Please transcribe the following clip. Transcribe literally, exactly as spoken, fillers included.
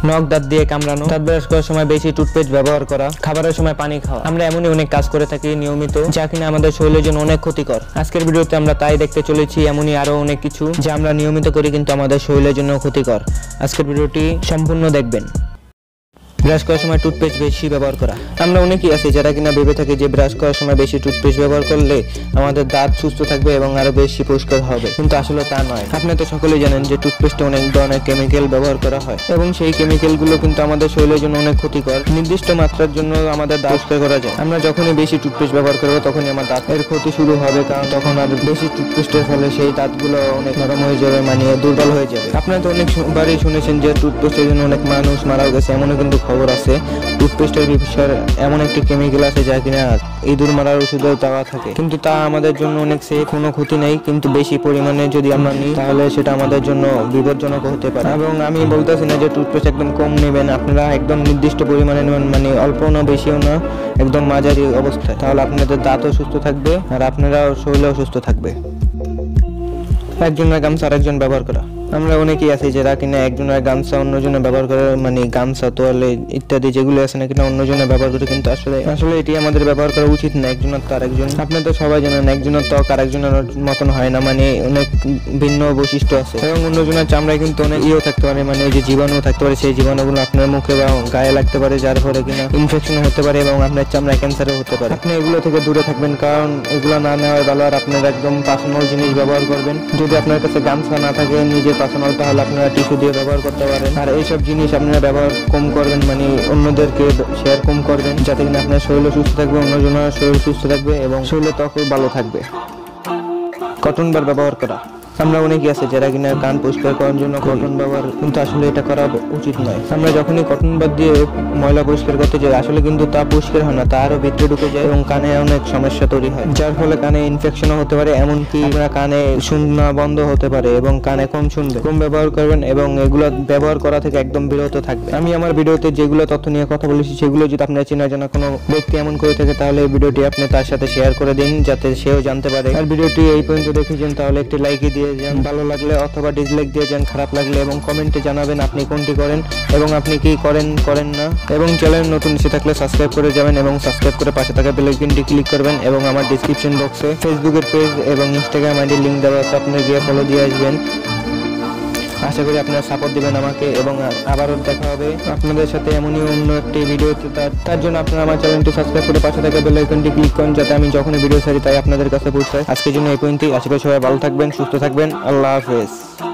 নখ দাঁত দিয়ে কামড়ানো, দাঁত ব্রাশ করার সময় বেশি টুথপেস্ট ব্যবহার করা, খাবারের সময় পানি খাওয়া। আমরা এমনই অনেক কাজ করে থাকি নিয়মিত, যা কিনা আমাদের শরীরের জন্য অনেক ক্ষতিকর। আজকের ভিডিওতে আমরা তাই দেখতে চলেছি, এমনই আরো অনেক কিছু যা আমরা নিয়মিত করি কিন্তু আমাদের শরীরের জন্য ক্ষতিকর। আজকের ভিডিওটি সম্পূর্ণ দেখবেন। ব্রাশ করার সময় টুথপেস্ট বেশি ব্যবহার করা। আমরা অনেকেই আছি যারা কিনা ভেবে থাকি যে ব্রাশ করার সময় বেশি টুথপেস্ট ব্যবহার করলে আমাদের দাঁত সুস্থ থাকবে এবং আরো বেশি পরিষ্কার হবে, কিন্তু আসলে তা নয়। আপনি তো সকলেই জানেন যে টুথপেস্টে অনেক ধরনের কেমিক্যাল ব্যবহার করা হয় এবং সেই কেমিক্যালগুলো কিন্তু আমাদের শরীরের জন্য অনেক ক্ষতিকর। নির্দিষ্ট মাত্রার জন্য আমাদের দাঁত পরিষ্কার করা যায়। আমরা যখনই বেশি টুথপেস্ট ব্যবহার করবো তখনই আমার দাঁতের ক্ষতি শুরু হবে, কারণ তখন আর বেশি টুথপেস্টের ফলে সেই দাঁতগুলো অনেক নরম হয়ে যাবে, মানে দুর্বল হয়ে যাবে। আপনারা তো অনেকবারই শুনেছেন যে টুথপেস্টের জন্য অনেক মানুষ মারাও গেছে, এমনও কিন্তু খবর আছে। টুথপেস্টের ভিতরে এমন একটি কেমিক্যাল আছে যা কিনা ইঁদুর মারার ওষুধেও দেওয়া থাকে, কিন্তু তা আমাদের জন্য অনেক সেফ, কোনো ক্ষতি নেই। কিন্তু বেশি পরিমাণে যদি আমরা নিই তাহলে সেটা আমাদের জন্য বিপজ্জনক হতে পারে। এবং আমি বলতেছি না যে টুথপেস্ট একদম কম নেবেন, আপনারা একদম নির্দিষ্ট পরিমাণে নেবেন, মানে অল্প না বেশিও না, একদম মাঝারি অবস্থায়। তাহলে আপনাদের দাঁতও সুস্থ থাকবে আর আপনারাও শরীরও সুস্থ থাকবে। একজনের গামছা আরেকজন ব্যবহার করা। আমরা অনেকেই আছি যারা কিনা একজনের গামছা অন্যজনের ব্যবহার করে, মানে গামছা তোয়ালে ইত্যাদি যেগুলো আছে না কিনা অন্যজনের ব্যবহার করে, কিন্তু আসলে আসলে এটি আমাদের ব্যবহার করা উচিত না। একজনের তো আরেকজন, আপনি তো সবাই জানেন একজনের ত্বক আরেকজনের মতন হয় না, মানে অনেক ভিন্ন বৈশিষ্ট্য আছে এবং অন্যজনের চামড়ায় কিন্তু অনেক ইয়েও থাকতে পারে, মানে যে জীবাণু থাকতে পারে, সেই জীবাণুগুলো আপনার মুখে বা গায়ে লাগতে পারে, যার ফলে কিনা ইনফেকশন হতে পারে এবং আপনার চামড়ায় ক্যান্সারও হতে পারে। আপনি এগুলো থেকে দূরে থাকবেন, কারণ এগুলো না নেওয়ার ভালো। আর আপনারা একদম পার্সোনাল জিনিস ব্যবহার করবেন। যদি আপনার কাছে গামছা না থাকে নিজের পার্সোনাল, তাহলে আপনারা টিস্যু দিয়ে ব্যবহার করতে পারেন। আর এইসব জিনিস আপনারা ব্যবহার কম করবেন, মানে অন্যদেরকে শেয়ার কম করবেন, যাতে কিনা আপনার শরীর সুস্থ থাকবে, অন্যজনের শরীর সুস্থ থাকবে এবং শরীরের ত্বকও ভালো থাকবে। কটন বার ব্যবহার করা। আমরা অনেকেই আছে যারা কিনা কান পরিষ্কার করার জন্য কটন ব্যবহার, কিন্তু আসলে এটা করা উচিত নয়। আমরা যখনই কটন বার দিয়ে ময়লা পরিষ্কার করতে যাই আসলে কিন্তু তা পরিষ্কার হয় না, তা আরো ভিতরে ঢুকে যায় এবং কানে অনেক সমস্যা তৈরি হয়, যার ফলে কানে ইনফেকশনও হতে পারে, এমনকি আমরা কানে শোনা বন্ধ হতে পারে এবং কানে কম শুনবে। কম ব্যবহার করবেন এবং এগুলো ব্যবহার করা থেকে একদম বিরত থাকবে। আমি আমার ভিডিওতে যেগুলো তথ্য নিয়ে কথা বলেছি সেগুলো যদি আপনার চেনা জানা কোনো ব্যক্তি এমন করে থাকে তাহলে এই ভিডিওটি আপনি তার সাথে শেয়ার করে দিন, যাতে সেও জানতে পারে। আর ভিডিওটি এই পর্যন্ত দেখেছেন তাহলে একটি লাইক দিয়ে যান, ভালো লাগলে অথবা ডিসলাইক দিয়ে যান খারাপ লাগলে, এবং কমেন্টে জানাবেন আপনি কোনটি করেন এবং আপনি কি করেন করেন না। এবং চ্যানেল নতুন এসে থাকলে সাবস্ক্রাইব করে যাবেন এবং সাবস্ক্রাইব করে পাশে থাকা বেল আইকনটি ক্লিক করবেন। এবং আমার ডেসক্রিপশন বক্সে ফেসবুকের পেজ এবং ইনস্টাগ্রাম আইডির লিঙ্ক দেওয়া আছে, আপনি গিয়ে ফলো দিয়ে আসবেন। আশা করি আপনারা সাপোর্ট দিবেন আমাকে এবং আবারও দেখা হবে আপনাদের সাথে এমনই অন্য একটি ভিডিওতে। তার জন্য আপনারা আমার চ্যানেলটি সাবস্ক্রাইব করে পাশে থাকা বেল আইকনটি ক্লিক করুন, যাতে আমি যখনই ভিডিও ছাড়ি তাই আপনাদের কাছে পৌঁছায়। আজকের জন্য এই পর্যন্তই। আশা করি সবাই ভালো থাকবেন, সুস্থ থাকবেন। আল্লাহ হাফেজ।